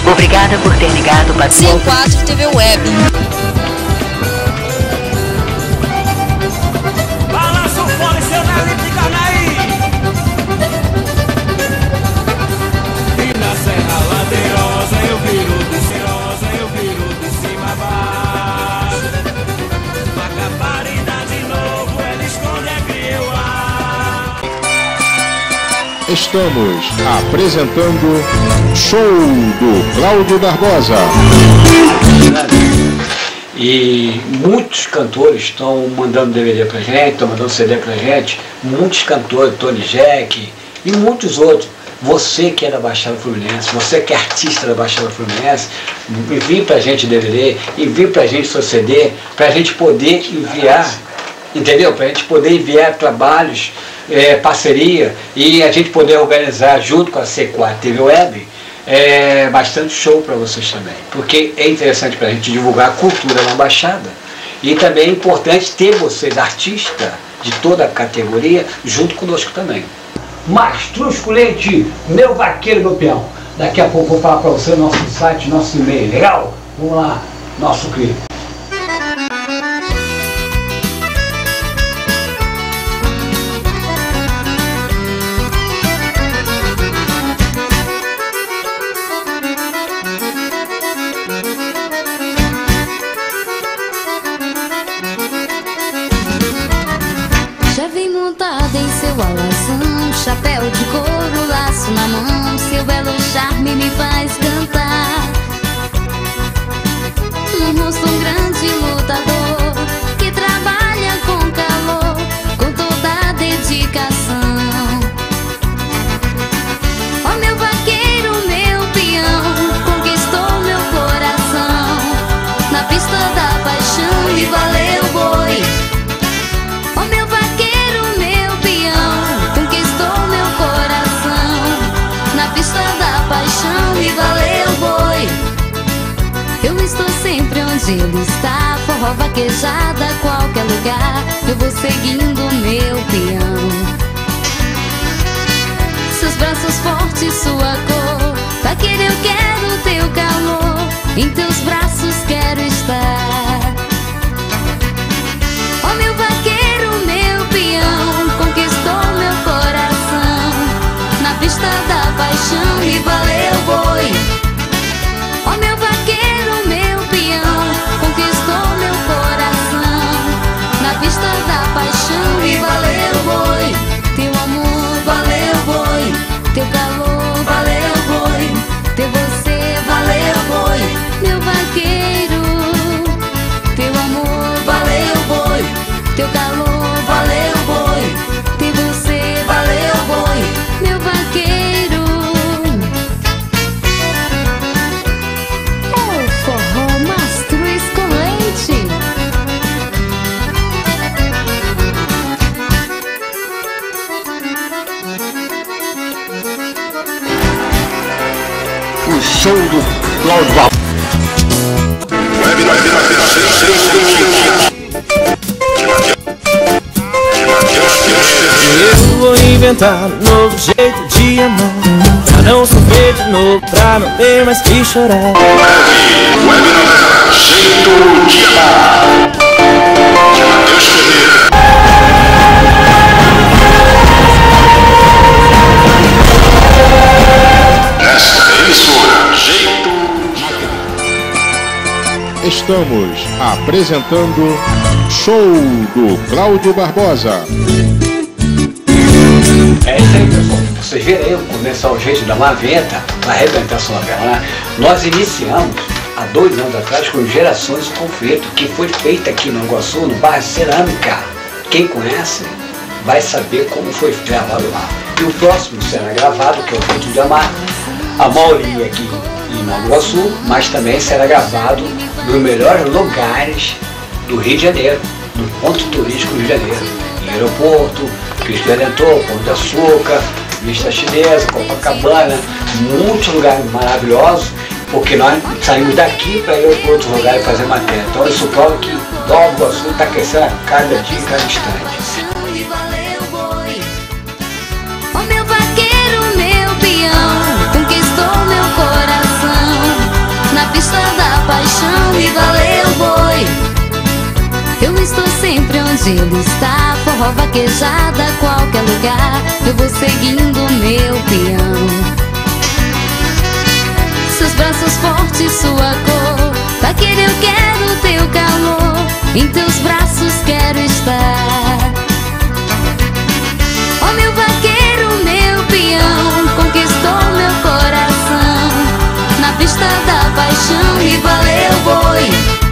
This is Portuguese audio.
Obrigada por ter ligado para C4 TV Web. Balança o fone, seu nariz de Canaí. E na serra ladeirosa eu viro de cirosa, eu viro de cima a baixo. Macaparida de novo, ela esconde a grioa. Estamos apresentando Show do Cláudio Barbosa. E muitos cantores estão mandando DVD pra gente, estão mandando CD pra gente, muitos cantores, Tony Jack e muitos outros. Você que é da Baixada Fluminense, você que é artista da Baixada Fluminense, envie pra gente DVD, envie pra gente seu CD, pra gente poder enviar, entendeu? Pra gente poder enviar trabalhos, parceria, e a gente poder organizar junto com a C4 TV Web bastante show para vocês também, porque é interessante para a gente divulgar a cultura na Baixada, e também é importante ter vocês, artistas de toda a categoria, junto conosco também. Mastrusco Leite, meu vaqueiro, meu peão. Daqui a pouco eu vou falar para você nosso site, nosso e-mail, legal? Vamos lá, nosso clipe. Chapéu de couro, laço na mão, seu belo charme me faz cantar. No rosto um grande lutador que trabalha com calor, com toda a dedicação. Ó meu vaqueiro, meu peão, conquistou meu coração. Na pista da paixão me valeu boi. Ó meu vaqueiro, meu peão, na pista da paixão me valeu boi. Eu estou sempre onde ele está, forró, vaquejada, qualquer lugar. Eu vou seguindo meu peão. Seus braços fortes, sua cor, vaqueiro, eu quero teu calor. Em teus braços quero estar. Ó meu vaqueiro, meu peão, conquistou meu coração. Na pista da paixão me valeu boi. Ó meu vaqueiro, meu peão, conquistou meu coração. Na pista da paixão me valeu boi. Teu amor valeu boi, teu calor valeu boi, teu você valeu boi. Meu vaqueiro, teu amor valeu boi, teu calor valeu boi, teu você valeu boi. Meu vaqueiro, oh, forró Mastruz com leite. O show do Cláudio Barbosa. Eu vou inventar um novo jeito de amar, pra não sofrer de novo, pra não ter mais que chorar. Jeito de amar. De Matheus Ferreira. Nesta emissora, Jeito de Amar. Estamos apresentando Show do Cláudio Barbosa. É isso aí, pessoal. Vocês viram aí, começar o jeito da Maventa para arrebentar sua novela, né? Nós iniciamos há 2 anos atrás com Gerações do Conflito, que foi feita aqui no Iguaçu, no bairro Cerâmica. Quem conhece vai saber como foi gravado lá. E o próximo será gravado, que é o Jeito de Amar, a maioria aqui em Nova Iguaçu, mas também será gravado nos melhores lugares do Rio de Janeiro, no ponto turístico do Rio de Janeiro, em aeroporto, Cristo Redentor, Pão de Açúcar, Vista Chinesa, Copacabana, muitos lugares maravilhosos, porque nós saímos daqui para ir para outros lugares fazer matéria. Então isso prova que Nova Iguaçu está crescendo a cada dia, cada instante. Ó meu vaqueiro, meu peão, conquistou meu coração. gelo está, forró vaquejada, qualquer lugar eu vou seguindo meu peão. Seus braços fortes, sua cor, vaqueiro eu quero teu calor, em teus braços quero estar. Ó meu vaqueiro, meu peão, conquistou meu coração, na pista da paixão e valeu boi.